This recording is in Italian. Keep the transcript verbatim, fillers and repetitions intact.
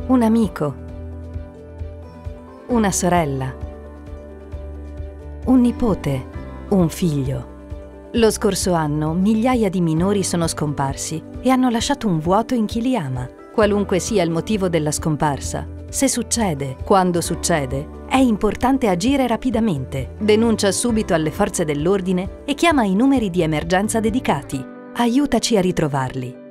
un amico, una sorella, un nipote, un figlio. Lo scorso anno migliaia di minori sono scomparsi e hanno lasciato un vuoto in chi li ama. Qualunque sia il motivo della scomparsa, se succede, quando succede, è importante agire rapidamente. Denuncia subito alle forze dell'ordine e chiama i numeri di emergenza dedicati. Aiutaci a ritrovarli.